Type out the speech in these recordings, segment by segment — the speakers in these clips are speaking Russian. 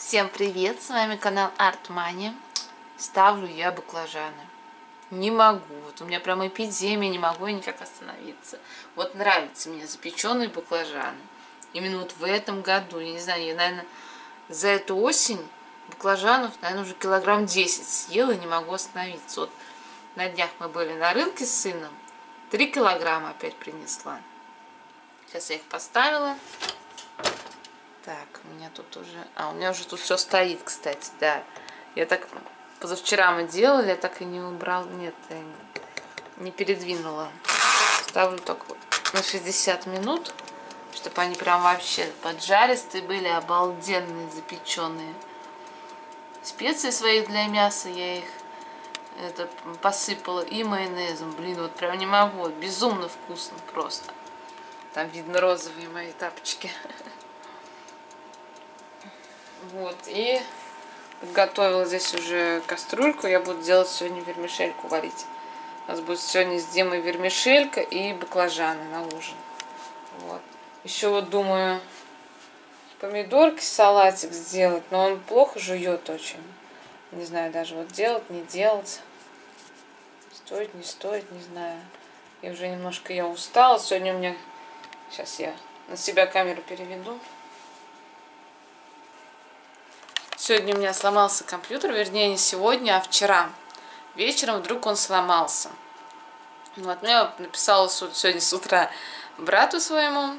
Всем привет, с вами канал Артмани. Ставлю я баклажаны. Не могу, вот у меня прям эпидемия, не могу я никак остановиться. Вот нравятся мне запеченные баклажаны. Именно вот в этом году, я не знаю, я, наверное, за эту осень баклажанов, наверное, уже килограмм 10 съела и не могу остановиться. Вот на днях мы были на рынке с сыном, 3 килограмма опять принесла. Сейчас я их поставила. Так, у меня тут уже... у меня уже тут все стоит, кстати, да. Я так... Позавчера мы делали, я так и не убрал... Нет, я не передвинула. Ставлю так вот на 60 минут, чтобы они прям вообще поджаристые были, обалденные, запеченные. Специи свои для мяса я их посыпала и майонезом. Блин, вот прям не могу. Вот, безумно вкусно просто. Там видно розовые мои тапочки. Вот, и подготовила здесь уже кастрюльку. Я буду делать сегодня вермишельку варить. У нас будет сегодня с Димой вермишелька и баклажаны на ужин. Вот. Еще вот думаю помидорки, салатик сделать, но он плохо жует очень. Не знаю даже, вот делать, не делать. Стоит, не стоит, не знаю. И уже немножко я устала. Сегодня у меня... Сейчас я на себя камеру переведу. Сегодня у меня сломался компьютер, вернее не сегодня, а вчера. Вечером вдруг он сломался. Вот, ну, я написала сегодня с утра брату своему,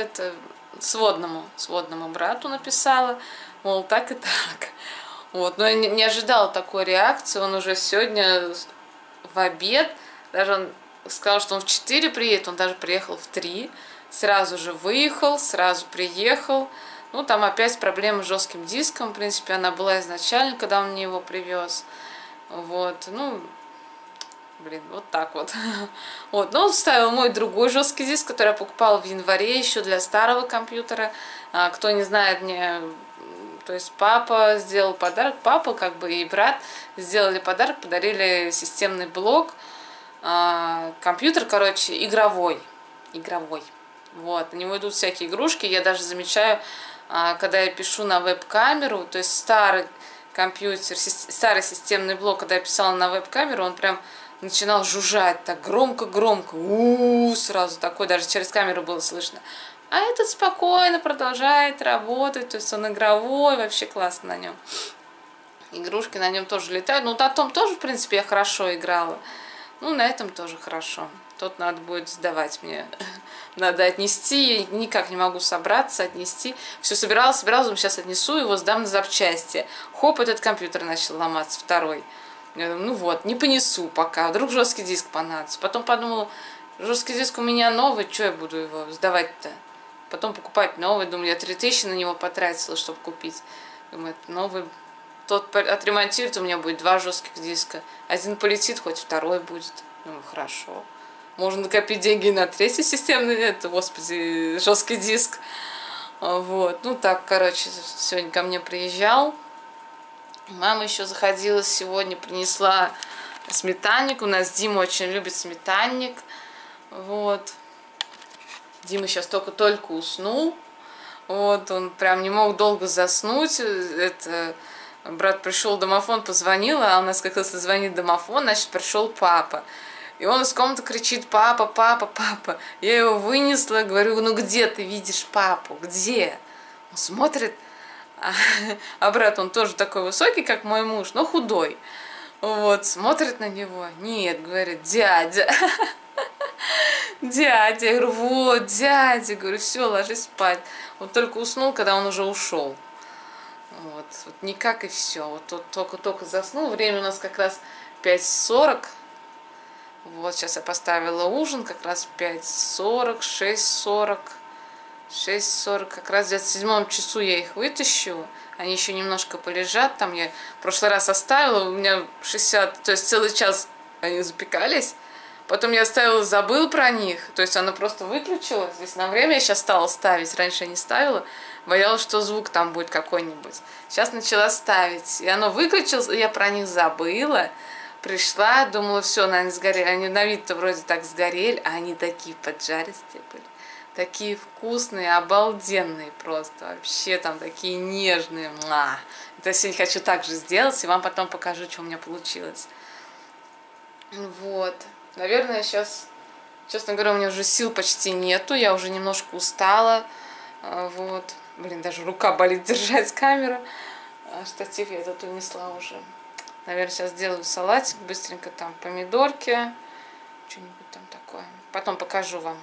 сводному брату написала, мол, так и так. Вот, но я не ожидала такой реакции. Он уже сегодня в обед, даже он сказал, что он в 4 приедет, он даже приехал в 3. Сразу же выехал, сразу приехал. Ну, там опять проблема с жестким диском. В принципе, она была изначально, когда он мне его привез. Вот, ну, блин, вот так вот. Вот, но он вставил мой другой жесткий диск, который я покупала в январе еще для старого компьютера. Кто не знает, мне, то есть папа сделал подарок, папа как бы и брат сделали подарок, подарили системный блок. Компьютер, короче, игровой. Вот, на него идут всякие игрушки. Я даже замечаю, когда я пишу на веб-камеру, то есть старый компьютер, старый системный блок, когда я писала на веб-камеру, он прям начинал жужжать так громко-громко, сразу такой, даже через камеру было слышно. А этот спокойно продолжает работать, то есть он игровой, вообще классно на нем. Игрушки на нем тоже летают, ну на том тоже, в принципе, я хорошо играла. Ну, на этом тоже хорошо. Тот надо будет сдавать мне. Надо отнести. Я никак не могу собраться, отнести. Все собиралась, сейчас отнесу, его сдам на запчасти. Хоп, этот компьютер начал ломаться, второй. Я думаю, ну вот, не понесу пока. Вдруг жесткий диск понадобится. Потом подумала, жесткий диск у меня новый, что я буду его сдавать-то? Потом покупать новый. Думаю, я 3000 на него потратила, чтобы купить. Думаю, это новый. Тот отремонтирует, у меня будет 2 жестких диска. Один полетит, хоть второй будет. Ну, хорошо. Можно накопить деньги на 3-й системный, господи, жесткий диск. Вот, ну так, короче, сегодня ко мне приезжал. Мама еще заходила сегодня, принесла сметанник. У нас Дима очень любит сметанник. Вот. Дима сейчас только уснул. Вот, он прям не мог долго заснуть. Брат пришел, домофон позвонил, а у нас как раз звонит домофон, значит, пришел папа. И он из комнаты кричит: папа, папа, папа. Я его вынесла, говорю: ну где ты видишь папу, где? Он смотрит, а брат, он тоже такой высокий, как мой муж, но худой. Вот, смотрит на него. Нет, говорит: дядя. Дядя. Я говорю: вот, дядя. Говорю: все, ложись спать. Он только уснул, когда он уже ушел. Вот никак и все. Вот только заснул. Время у нас как раз 5:40. Вот сейчас я поставила ужин, как раз 5:40, 6:40. 6:40, как раз где-то в 7 часу я их вытащу. Они еще немножко полежат. Там я в прошлый раз оставила, у меня 60, то есть целый час они запекались. Потом я оставила, забыл про них. То есть она просто выключила. Здесь на время я сейчас стала ставить. Раньше я не ставила. Боялась, что звук там будет какой-нибудь. Сейчас начала ставить. И оно выключилось, и я про них забыла. Пришла, думала, все, наверное, сгорели. Они на вид-то вроде так сгорели, а они такие поджаристые были. Такие вкусные, обалденные просто. Вообще там такие нежные. Муа. Это я сегодня хочу так же сделать, и вам потом покажу, что у меня получилось. Вот. Наверное, сейчас, честно говоря, у меня уже сил почти нету. Я уже немножко устала. Вот. Блин, даже рука болит держать камеру. Штатив я тут унесла уже. Наверное, сейчас сделаю салатик. Быстренько там помидорки. Что-нибудь там такое. Потом покажу вам.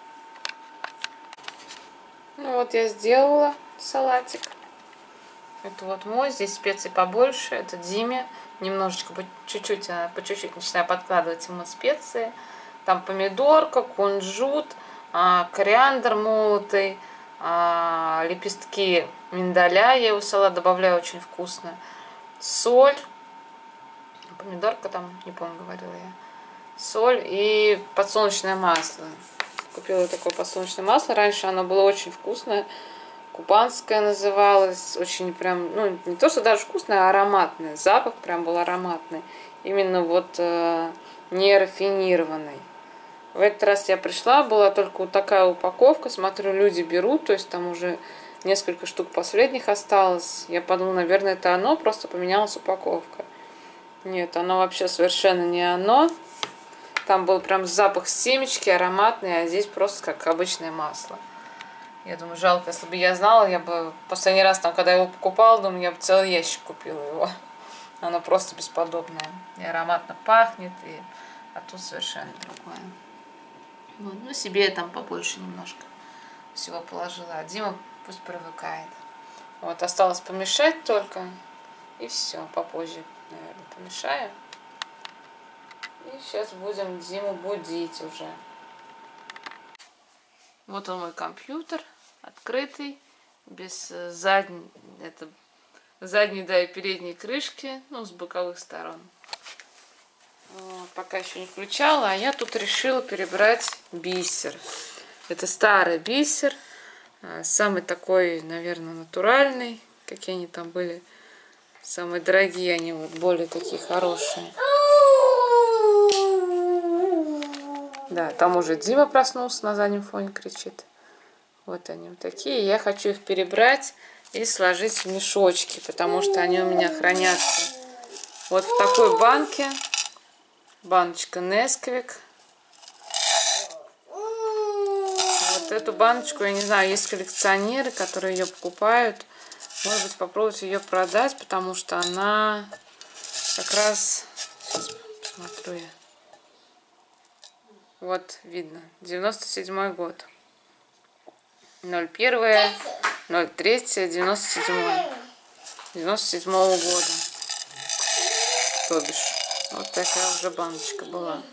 Ну вот я сделала салатик. Это вот мой. Здесь специй побольше. Это Диме. Немножечко, по чуть-чуть начинаю подкладывать ему специи. Там помидорка, кунжут, кориандр молотый, лепестки миндаля. Я его в салат добавляю, очень вкусно. Соль. Помидорка там, не помню, говорила я. Соль и подсолнечное масло. Купила такое подсолнечное масло. Раньше оно было очень вкусное. Кубанское называлось. Очень прям, ну, не то, что даже вкусное, а ароматное. Запах прям был ароматный. Именно вот не рафинированный. В этот раз я пришла, была только вот такая упаковка. Смотрю, люди берут, то есть там уже несколько штук последних осталось. Я подумала, наверное, это оно, просто поменялась упаковка. Нет, оно вообще совершенно не оно. Там был прям запах семечки, ароматный, а здесь просто как обычное масло. Я думаю, жалко, если бы я знала, я бы последний раз, там, когда я его покупала, думаю, я бы целый ящик купила его. Оно просто бесподобное. И ароматно пахнет, а тут совершенно другое. Вот. Ну, себе я там побольше немножко всего положила. А Дима пусть привыкает. Вот, осталось помешать только. И все, попозже, наверное, помешаю. И сейчас будем Диму будить уже. Вот он мой компьютер, открытый, без задней, да, и передней крышки, ну, с боковых сторон. Вот, пока еще не включала, а я тут решила перебрать бисер. Это старый бисер, самый такой, наверное, натуральный, какие они там были, самые дорогие они, вот более такие хорошие. Да, там уже Дима проснулся, на заднем фоне кричит. Вот они вот такие. Я хочу их перебрать и сложить в мешочки, потому что они у меня хранятся вот в такой банке. Баночка Nesquik. Вот эту баночку, я не знаю, есть коллекционеры, которые ее покупают. Может быть, попробовать ее продать, потому что она как раз... Сейчас посмотрю я. Вот, видно, 97-й год. 01.03.97. 97-го года. То бишь, вот такая уже баночка была.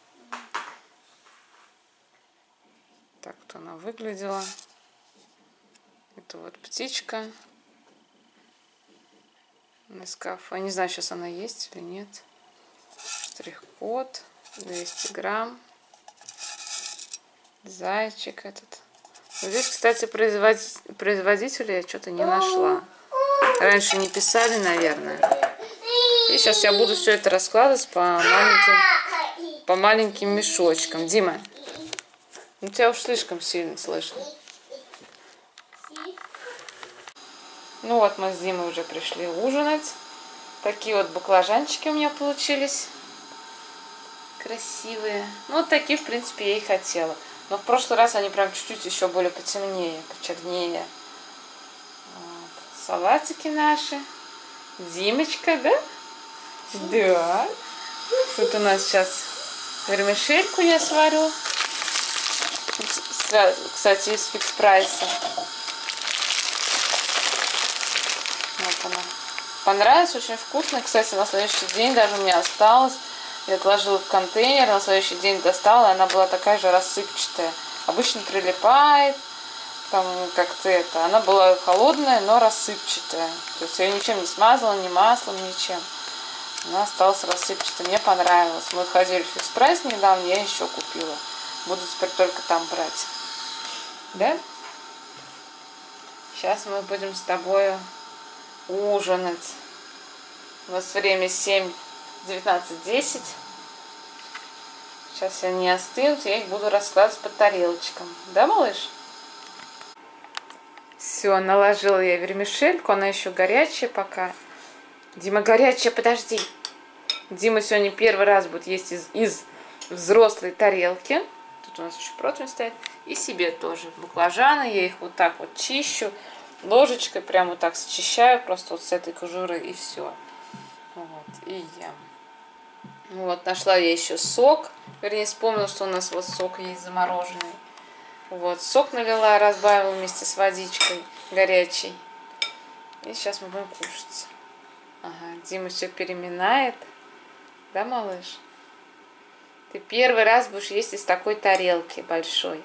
Так вот она выглядела. Это вот птичка. Нескафе. Я не знаю, сейчас она есть или нет. Штрих-код. 200 грамм. Зайчик этот. Вот здесь, кстати, производителя я что-то не нашла. Раньше не писали, наверное. И сейчас я буду все это раскладывать по маленьким мешочкам. Дима, у тебя уж слишком сильно слышно. Ну вот мы с Димой уже пришли ужинать. Такие вот баклажанчики у меня получились. Красивые. Ну вот такие, в принципе, я и хотела. Но в прошлый раз они прям чуть-чуть еще были потемнее, почернее. Вот. Салатики наши. Димочка, да? Да. Тут у нас сейчас вермишельку я сварю. Кстати, из фикс прайса. Вот она. Понравилось, очень вкусно. Кстати, на следующий день даже у меня осталось. Я отложила в контейнер, на следующий день достала, и она была такая же рассыпчатая. Обычно прилипает, там как-то это. Она была холодная, но рассыпчатая. То есть я ее ничем не смазала, ни маслом, ничем. Она осталась рассыпчатой. Мне понравилось. Мы ходили в фикс прайс недавно, я еще купила. Буду теперь только там брать. Да? Сейчас мы будем с тобой ужинать. У нас время 19:10. Сейчас они остынут, я их буду раскладывать по тарелочкам. Да, малыш? Все, наложила я вермишельку, она еще горячая пока. Дима, горячая, подожди. Дима сегодня первый раз будет есть из взрослой тарелки. Тут у нас еще противень стоит. И себе тоже баклажаны. Я их вот так вот чищу. Ложечкой прямо вот так счищаю. Просто вот с этой кожуры и все. Вот, и ем. Вот, нашла я еще сок. Вернее, вспомнила, что у нас вот сок есть замороженный. Вот, сок налила, разбавила вместе с водичкой горячей. И сейчас мы будем кушать. Ага, Дима все переминает. Да, малыш? Ты первый раз будешь есть из такой тарелки большой.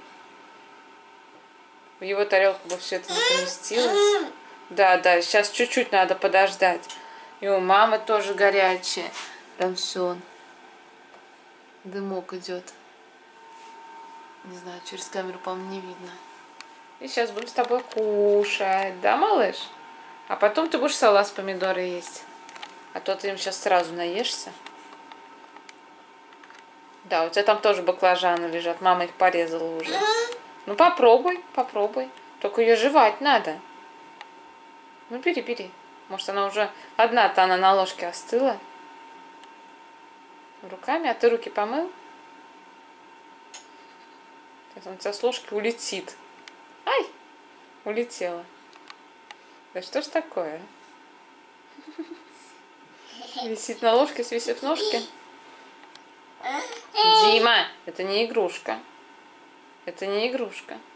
В его тарелку бы все это не поместилось. Да, да, сейчас чуть-чуть надо подождать. И у мамы тоже горячее. Там все. Дымок идет. Не знаю, через камеру, по-моему, не видно. И сейчас будем с тобой кушать. Да, малыш? А потом ты будешь салат с помидоры есть. А то ты им сейчас сразу наешься. Да, у тебя там тоже баклажаны лежат. Мама их порезала уже. Ну попробуй, попробуй. Только ее жевать надо. Ну бери, бери. Может она уже... Одна-то она на ложке остыла. Руками. А ты руки помыл? Сейчас он у тебя с ложки улетит. Ай! Улетела. Да что ж такое? Висит на ложке, свесив ножки. Дима, это не игрушка. Это не игрушка.